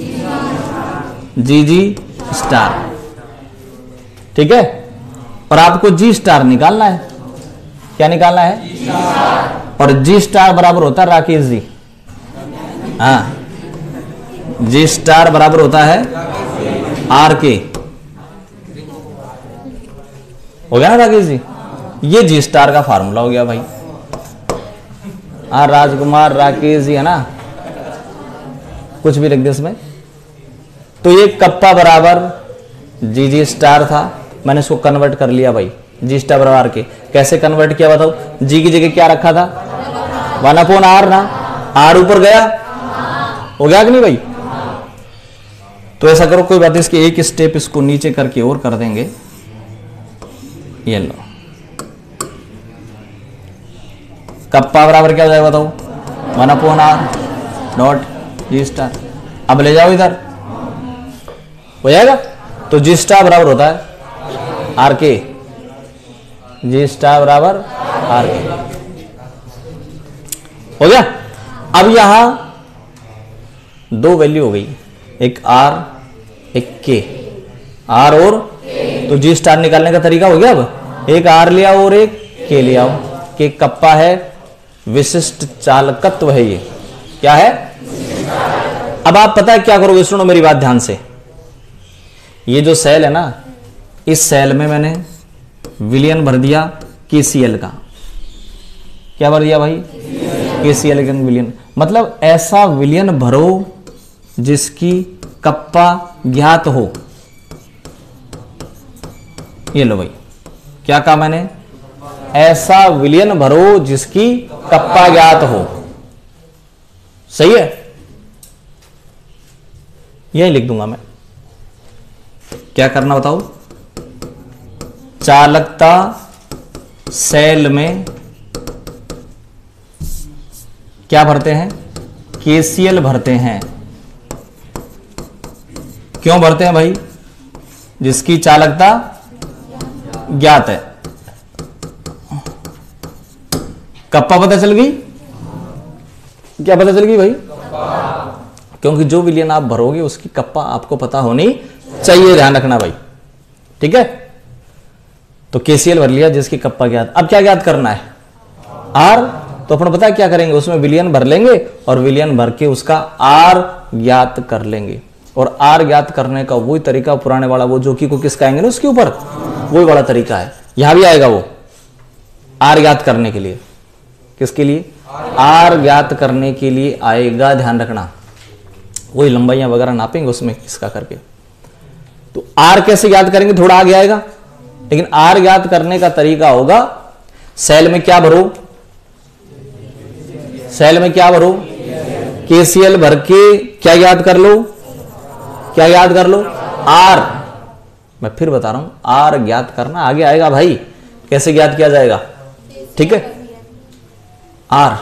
जी जी स्टार, ठीक है। और आपको जी स्टार निकालना है। क्या निकालना है? और जी स्टार बराबर होता है राकेश जी, हाँ, जी स्टार बराबर होता है आर के। हो गया ना राकेश जी? ये जी स्टार का फार्मूला हो गया भाई। हाँ, राजकुमार, राकेश जी, है ना, कुछ भी लिख दे इसमें। तो ये कप्पा बराबर जी जी स्टार था, मैंने इसको कन्वर्ट कर लिया भाई जी स्टार बराबर के। कैसे कन्वर्ट किया बताओ? जी की जगह क्या रखा था? वन अपॉन आर ना, आर ऊपर गया, हो गया कि नहीं भाई? तो ऐसा करो, कोई बात नहीं, इसके एक स्टेप इसको नीचे करके और कर देंगे। ये लो, कप्पा बराबर क्या हो जाएगा बताओ? One upon R dot G star. अब ले जाओ इधर, हो जाएगा। तो जी स्टार बराबर होता है आर के, जी स्टार बराबर आर के, हो गया। अब यहां दो वैल्यू हो गई, एक आर एक के, आर और, तो जी स्टार निकालने का तरीका हो गया। अब एक आर लिया और एक के लिया, के कप्पा है, विशिष्ट चालकत्व है, ये क्या है? अब आप पता है क्या करोगे? सुनो मेरी बात ध्यान से। ये जो सेल है ना, इस सेल में मैंने विलयन भर दिया केसीएल का। क्या भर दिया भाई? केसीएल का विलयन। मतलब ऐसा विलयन भरो जिसकी कप्पा ज्ञात हो। ये लो भाई, क्या कहा मैंने? ऐसा विलयन भरो जिसकी कप्पा ज्ञात हो। सही है, यही लिख दूंगा मैं। क्या करना बताओ? चालकता सेल में क्या भरते हैं? केसीएल भरते हैं। क्यों भरते हैं भाई? जिसकी चालकता ज्ञात है। कप्पा पता चल गई? क्या पता चल गई भाई? क्योंकि जो विलयन आप भरोगे उसकी कप्पा आपको पता होनी चाहिए, ध्यान रखना भाई। ठीक है, तो केसीएल भर लिया जिसकी कप्पा ज्ञात। अब क्या ज्ञात करना है? आर। तो अपन पता है क्या करेंगे? उसमें विलयन भर लेंगे और विलयन भर के उसका आर ज्ञात कर लेंगे। और आर ज्ञात करने का वही तरीका पुराने वाला, वो जो की को किसका आएंगे ना उसके ऊपर, वही वाला तरीका है। यहां भी आएगा वो आर ज्ञात करने के लिए। किसके लिए? आर ज्ञात करने के लिए आएगा, ध्यान रखना। वही लंबाइयां वगैरह नापेंगे उसमें किसका करके। तो आर कैसे ज्ञात करेंगे थोड़ा आगे आएगा, लेकिन आर ज्ञात करने का तरीका होगा, सेल में क्या भरो? सेल में क्या भरो? केसीएल भर के क्या याद कर लो? क्या याद कर लो? आर। मैं फिर बता रहा हूं, आर ज्ञात करना आगे आएगा भाई। कैसे ज्ञात किया जाएगा? ठीक है, आर।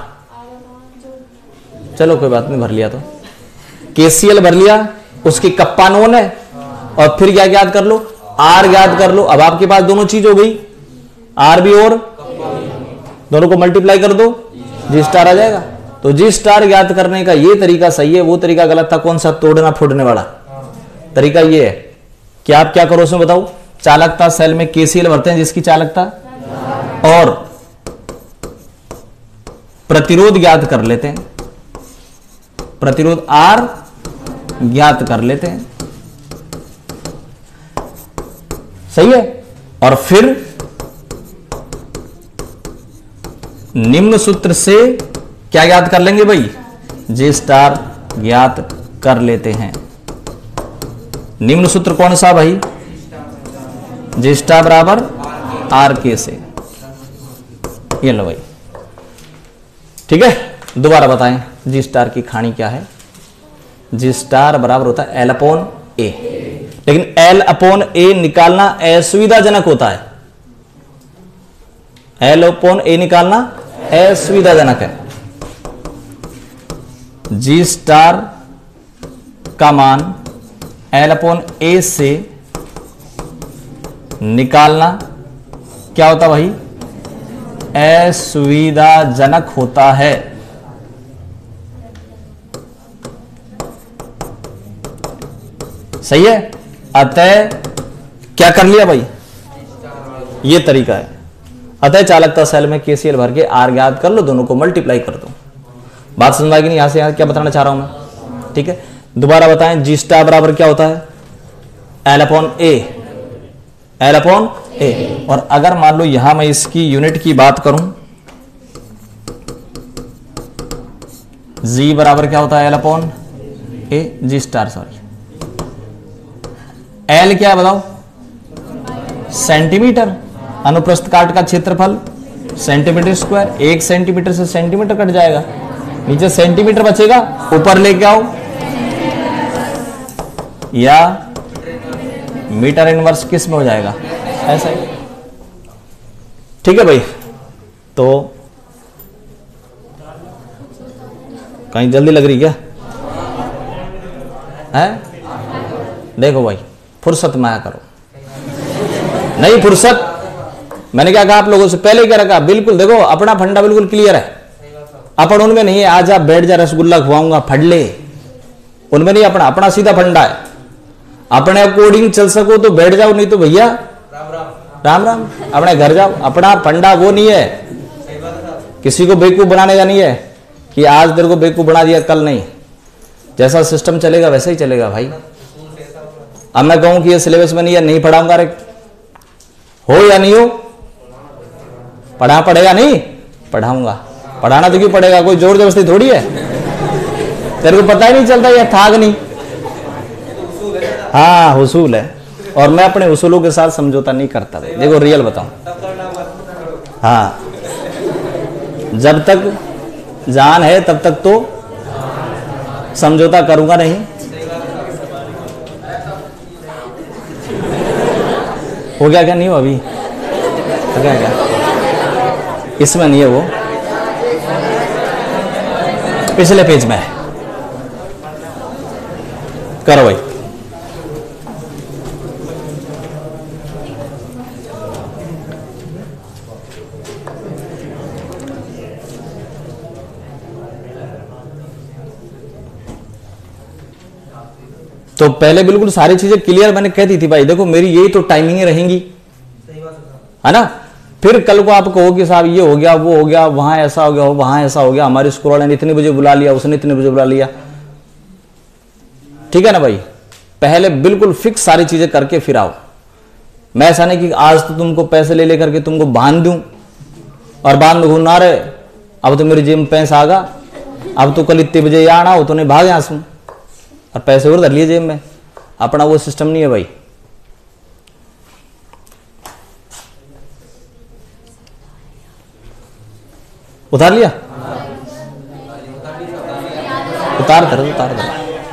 चलो कोई बात नहीं, भर लिया तो केसीएल भर लिया, उसकी कप्पा नोन है, और फिर क्या याद कर लो? आर याद कर लो। अब आपके पास दोनों चीज हो गई, आर भी और दोनों को मल्टीप्लाई कर दो, जी स्टार आ जाएगा। तो जी स्टार याद करने का ये तरीका सही है, वो तरीका गलत था। कौन सा? तोड़ना फोड़ने वाला तरीका ये है कि आप क्या करो उसमें बताओ। चालकता सेल में केसीएल भरते हैं जिसकी चालकता, और प्रतिरोध ज्ञात कर लेते हैं। प्रतिरोध आर ज्ञात कर लेते हैं। सही है। और फिर निम्न सूत्र से क्या ज्ञात कर लेंगे भाई? जे स्टार ज्ञात कर लेते हैं। निम्न सूत्र कौन सा भाई? जे स्टार बराबर आर के से। ये लो भाई, ठीक है। दोबारा बताएं जी स्टार की खानी क्या है? जी स्टार बराबर होता है एल अपॉन ए, लेकिन एल अपॉन ए निकालना असुविधाजनक होता है। एल अपॉन ए निकालना असुविधाजनक है। जी स्टार का मान एल अपॉन ए से निकालना क्या होता भाई? असुविधाजनक होता है। सही है। अतः क्या कर लिया भाई? ये तरीका है। अतः चालकता सेल में केसीएल भर के आर ज्ञात कर लो, दोनों को मल्टीप्लाई कर दो। बात समझ आएगी नहीं? यहां से यहां क्या बताना चाह रहा हूं मैं, ठीक है। दोबारा बताएं, जी स्टार बराबर क्या होता है? L upon A, L upon A. और अगर मान लो यहां मैं इसकी यूनिट की बात करूं, जी बराबर क्या होता है? L upon A, G star sorry. L क्या है बताओ? सेंटीमीटर। अनुप्रस्थ काट का क्षेत्रफल सेंटीमीटर स्क्वायर। एक सेंटीमीटर से सेंटीमीटर कट जाएगा, नीचे सेंटीमीटर बचेगा, ऊपर लेके आओ, या मीटर इनवर्स किस में हो जाएगा? ऐसा ही, ठीक है भाई। तो कहीं जल्दी लग रही क्या है? देखो भाई, फुर्सत में आया करो। नहीं फुर्सत, मैंने क्या कहा आप लोगों से पहले क्या रखा? बिल्कुल देखो, अपना फंडा बिल्कुल क्लियर है। अपन उनमें नहीं है, आज आप बैठ जा रसगुल्ला खुआऊंगा फड़ ले, उनमें नहीं। अपना अपना सीधा फंडा है। अपने अकॉर्डिंग चल सको तो बैठ जाओ, नहीं तो भैया राम राम, अपने घर जाओ। अपना फंडा वो नहीं है, किसी को बेवकूफ बनाने का नहीं है कि आज तेरे को बेवकूफ बना दिया कल नहीं। जैसा सिस्टम चलेगा वैसा ही चलेगा भाई। अब मैं कहूं कि ये सिलेबस में नहीं है, नहीं पढ़ाऊंगा, रे हो या नहीं हो? पढ़ा पड़ेगा नहीं? पढ़ाऊंगा। पढ़ाना तो क्यों पड़ेगा? कोई जोर जबरदस्ती थोड़ी है। तेरे को पता ही नहीं चलता ये थाक नहीं, हाँ हुसूल है, और मैं अपने उसूलों के साथ समझौता नहीं करता। देखो रियल बताऊं, हाँ जब तक जान है तब तक तो समझौता करूंगा नहीं। हो गया क्या? नहीं हो अभी? हो गया क्या? इसमें नहीं है, वो पिछले पेज में है। करो भाई। तो पहले बिल्कुल सारी चीजें क्लियर मैंने कह दी थी भाई, देखो मेरी यही तो टाइमिंग रहेंगी, है ना। फिर कल को आप कहो कि साहब ये हो गया, वो हो गया, वहां ऐसा हो गया, वहां ऐसा हो गया, हमारे स्कूल वाले ने इतने बजे बुला लिया, उसने इतने बजे बुला लिया। ठीक है ना भाई, पहले बिल्कुल फिक्स सारी चीजें करके फिर आओ। मैं ऐसा नहीं कि आज तो तुमको पैसे ले लेकर के तुमको बांध दूं और बाद में घूमना रहे, अब तो मेरी जेब में पैसा आ गया, अब तो कल इतने बजे यहाँ आना हो तो नहीं भाग यहां से और पैसे उधर लिए जेब में। अपना वो सिस्टम नहीं है भाई। उतार लिया? उतार दर उतार दर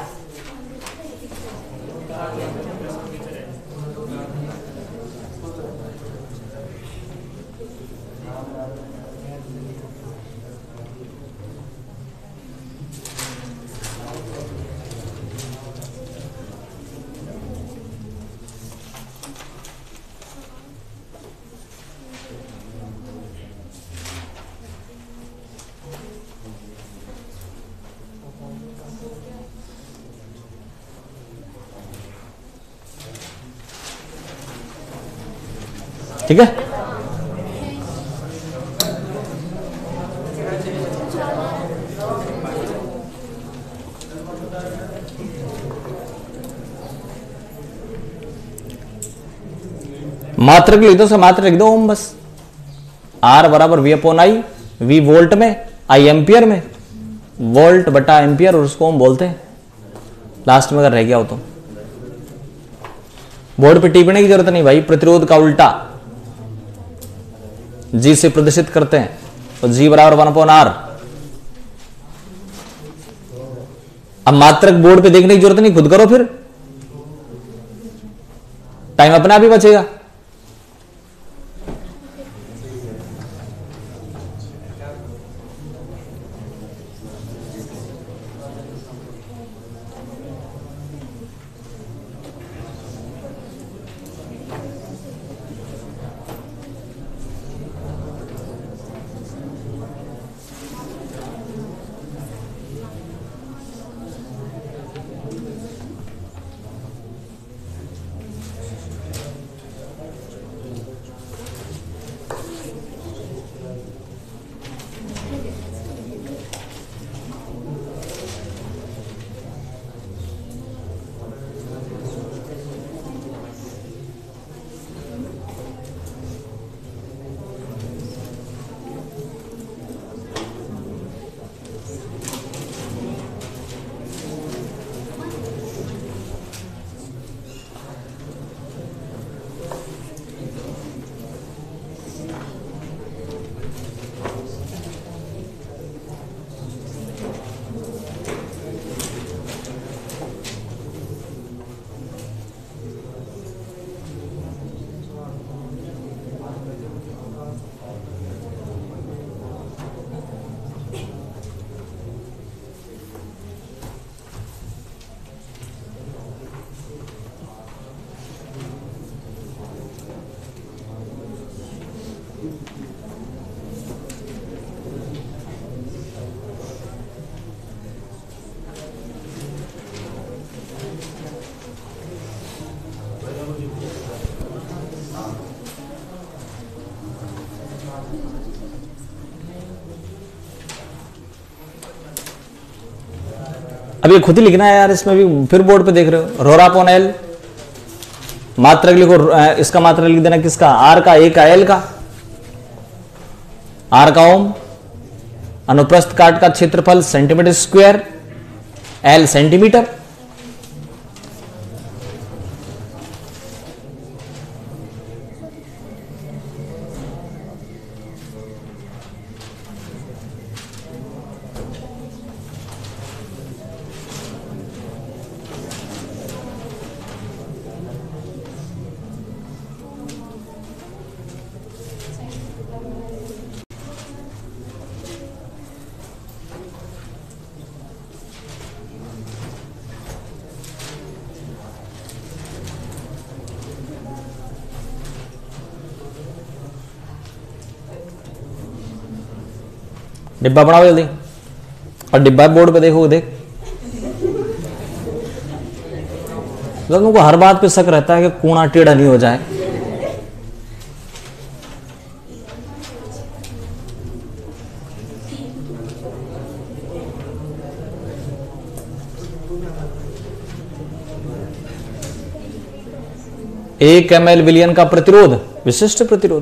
ठीक है। मात्रक लिख दो, उसका मात्र लिख दो ओम बस। आर बराबर V upon I, V volt में, आई एम्पियर में, वोल्ट बटा एम्पियर, और उसको ओम बोलते हैं। लास्ट में अगर रह गया हो तो बोर्ड पे टिपने की जरूरत नहीं भाई। प्रतिरोध का उल्टा जी से प्रदर्शित करते हैं, तो जी बराबर वन अपॉन आर। अब मात्रक बोर्ड पे देखने की जरूरत नहीं, खुद करो, फिर टाइम अपने आप ही बचेगा। अब ये खुद ही लिखना है यार, इसमें भी फिर बोर्ड पे देख रहे हो। रोरा अपॉन एल, मात्रक लिखो, इसका मात्रक लिख देना किसका, आर का, ए का, एल का। आर का ओम, अनुप्रस्थ काट का क्षेत्रफल सेंटीमीटर स्क्वायर, एल सेंटीमीटर। डिब्बा बनाओ जल्दी, और डिब्बा बोर्ड पे देखो, देख लोगों को हर बात पे शक रहता है कि कोना टेढ़ा नहीं हो जाए। एक एम एल विलियन का प्रतिरोध, विशिष्ट प्रतिरोध।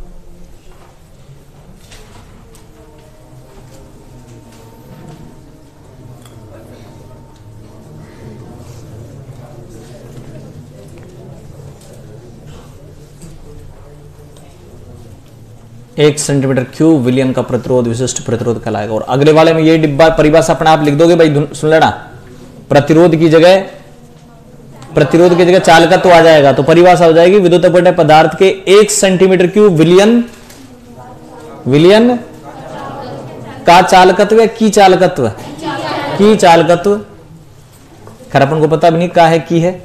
एक सेंटीमीटर क्यूब विलियन का प्रतिरोध विशिष्ट प्रतिरोध कहलाएगा। और अगले वाले में ये डिब्बा परिभाषा अपने आप लिख दोगे भाई, सुन लेना। प्रतिरोध की जगह प्रतिरोध की जगह चालकत्व आ जाएगा, तो परिभाषा हो जाएगी विद्युत अपघटन पदार्थ के एक सेंटीमीटर क्यूब विलियन विलियन का चालकत्व या की चालकत्व की चालकत्व। खैर अपन को पता भी नहीं का है की है।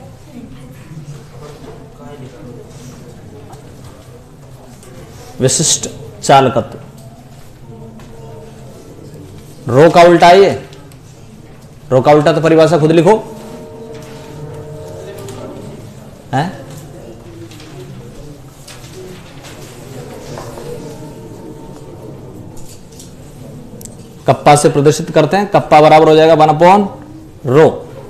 विशिष्ट चालकत्व, रो का उल्टा है ये, रो का उल्टा तो परिभाषा खुद लिखो है। कप्पा से प्रदर्शित करते हैं, कप्पा बराबर हो जाएगा वन अपॉन रो।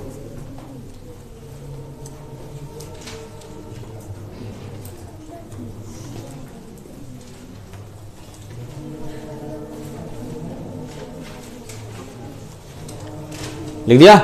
लिख दिया।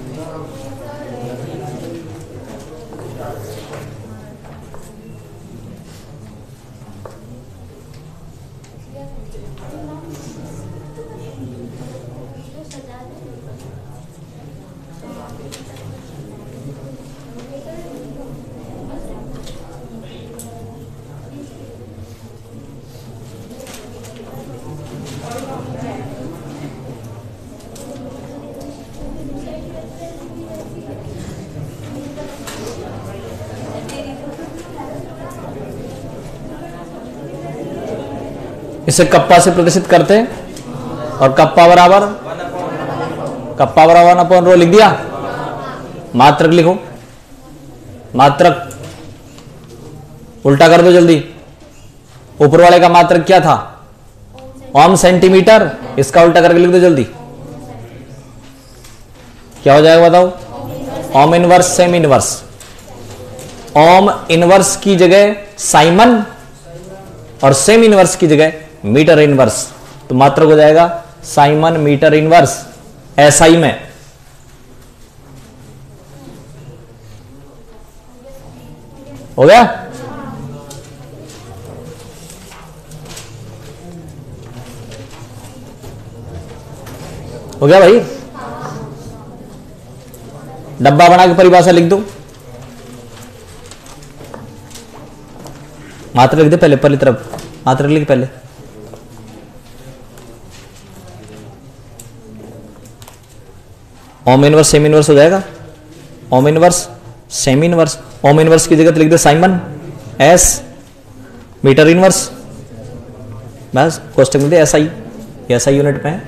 इसे कप्पा से प्रदर्शित करते हैं और कप्पा बराबर कप्पा बराबर वन अपॉन रो लिख दिया। मात्रक लिखो, मात्रक उल्टा कर दो जल्दी। ऊपर वाले का मात्रक क्या था? ओम सेंटीमीटर, इसका उल्टा करके लिख दो जल्दी। क्या हो जाएगा बताओ? Ohm inverse cm inverse. Ohm inverse की जगह साइमन और सेम इनवर्स की जगह मीटर इनवर्स, तो मात्रक हो जाएगा साइमन मीटर इनवर्स एसआई में। हो गया? हो गया भाई? डब्बा बना के परिभाषा लिख दो। मात्रक लिख दे पहले, पहली तरफ मात्रक लिख पहले। ओम इनवर्स सेम इनवर्स हो जाएगा। Ohm inverse cm inverse, ohm inverse की जगह लिख दे साइमन एस मीटर इनवर्स, बस कोष्टक में दे S I, S I unit में है,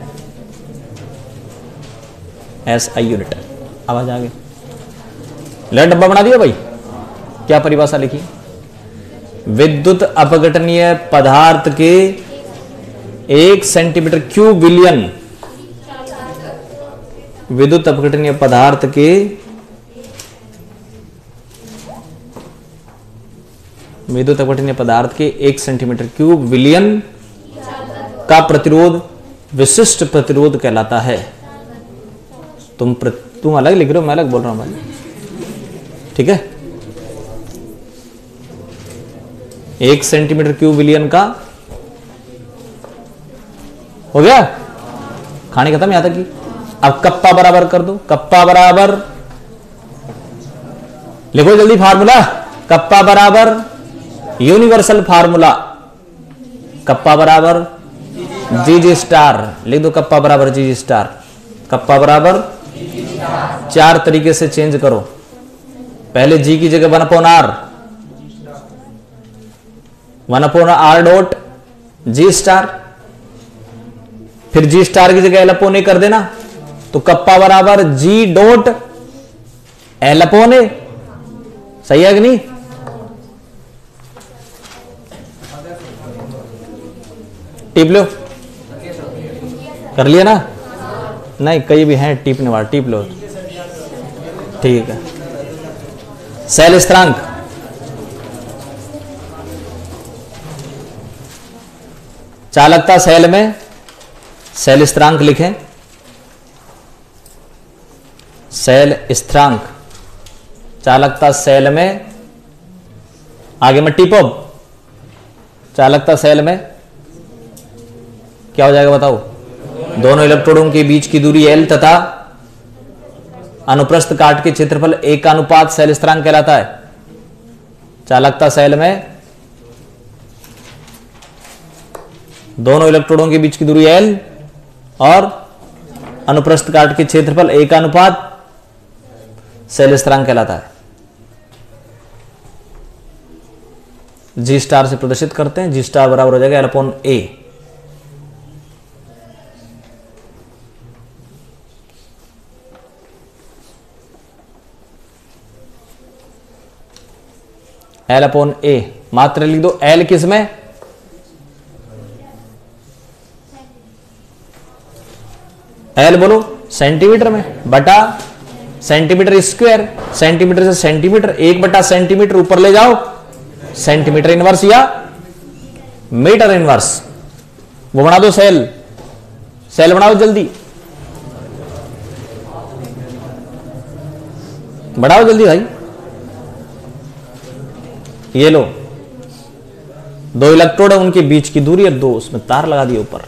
एस आई यूनिट। आवाज आ गई? ले डब्बा बना दिया भाई। क्या परिभाषा लिखी? विद्युत अपघटनीय पदार्थ के एक सेंटीमीटर क्यूब विलियन, विद्युत अपघटनीय पदार्थ के विद्युत अपघटनीय पदार्थ के एक सेंटीमीटर क्यूब विलियन का प्रतिरोध विशिष्ट प्रतिरोध कहलाता है। तुम प्र, तुम अलग लिख रहे हो, मैं अलग बोल रहा हूं भाई, ठीक है? एक सेंटीमीटर क्यूब विलियन का हो गया। कहानी खत्म यहां तक की। अब कप्पा बराबर कर दो। कप्पा बराबर लिखो जल्दी फार्मूला। कप्पा बराबर यूनिवर्सल फार्मूला, कप्पा बराबर जी जी स्टार लिख दो। कप्पा बराबर जी जी स्टार, कप्पा बराबर चार तरीके से चेंज करो। पहले जी की जगह one upon R, one upon R dot G star, फिर जी स्टार की जगह एल अपोन ए कर देना, तो कप्पा बराबर G dot L upon A. सही है कि नहीं? टिप लो, कर लिया ना? नहीं, कई भी हैं टिपने वाले, टिप लो। ठीक है। सेल स्थिरांक, चालकता सेल में सेल स्थिरांक लिखें। सेल स्थिरांक चालकता सेल में, आगे में टिप अब चालकता सेल में क्या हो जाएगा बताओ? दोनों इलेक्ट्रोडों के बीच की दूरी एल तथा अनुप्रस्थ काट के क्षेत्रफल एक का अनुपात सेल स्थिरांक कहलाता है। चालकता सेल में दोनों इलेक्ट्रोडों के बीच की दूरी एल और अनुप्रस्थ काट के क्षेत्रफल एक का अनुपात सेल स्थिरांक कहलाता है। जी स्टार से प्रदर्शित करते हैं। जी स्टार बराबर हो जाएगा L upon A. L upon A मात्र लिख दो। एल किस में? एल बोलो सेंटीमीटर में, बटा सेंटीमीटर स्क्वायर। सेंटीमीटर से सेंटीमीटर, एक बटा सेंटीमीटर ऊपर ले जाओ, सेंटीमीटर इनवर्स या मीटर इनवर्स। वो बना दो सेल, सेल बनाओ जल्दी, बढ़ाओ जल्दी भाई। ये लो, दो इलेक्ट्रोड है, उनके बीच की दूरी है दो, उसमें तार लगा दिए ऊपर।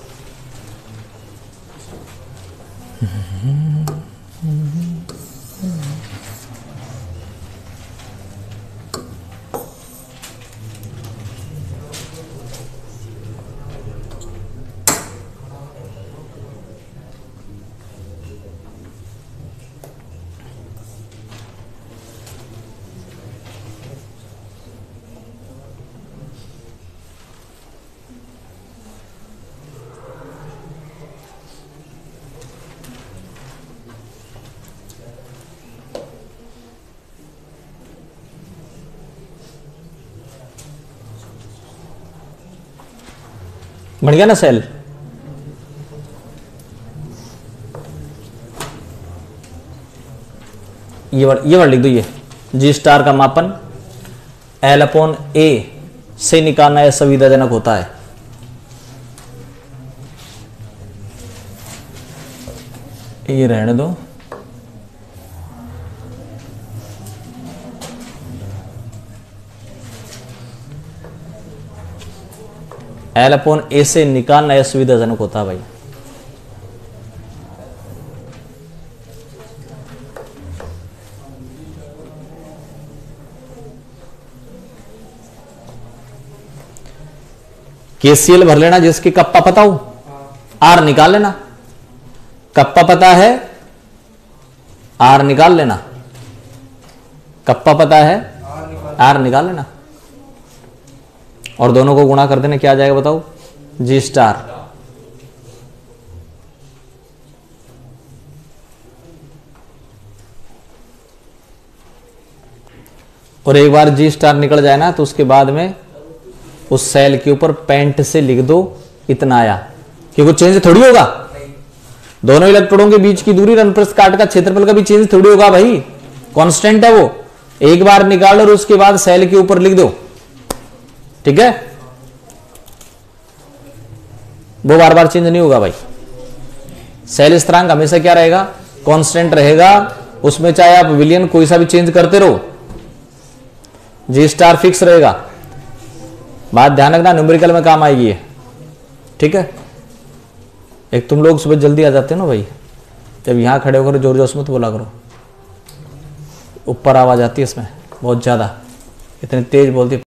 बन गया ना सेल? ये वर्ड ये वर्ड लिख दो। ये जी स्टार का मापन एल अपॉन ए से निकालना यह सुविधाजनक होता है। ये रहने दो। एल अपॉन ए से निकालना यह सुविधाजनक होता है भाई। केसीएल भर लेना, जिसकी कप्पा पता हो, आर निकाल लेना। कप्पा पता है, आर निकाल लेना। कप्पा पता है, आर निकाल लेना, और दोनों को गुणा कर देना। क्या आ जाएगा बताओ? G star. और एक बार जी स्टार निकल जाए ना, तो उसके बाद में उस सेल के ऊपर पेंट से लिख दो इतना आया, क्योंकि चेंज थोड़ी होगा। दोनों इलेक्ट्रोडों के बीच की दूरी, अनुप्रस्थ काट का क्षेत्रफल का भी चेंज थोड़ी होगा भाई, कांस्टेंट है वो। एक बार निकाल और उसके बाद सेल के ऊपर लिख दो, ठीक है? वो बार बार चेंज नहीं होगा भाई। सेल स्थिरांक हमेशा क्या रहेगा? कांस्टेंट रहेगा। उसमें चाहे आप विलियन कोई सा भी चेंज करते रहो, जी स्टार फिक्स रहेगा। बात ध्यान रखना, न्यूमेरिकल में काम आएगी ये, ठीक है? एक तुम लोग सुबह जल्दी आ जाते हो ना भाई, जब यहां खड़े होकर जोर जोर से मत बोला करो, ऊपर आवाज आती है इसमें बहुत ज्यादा, इतनी तेज बोलती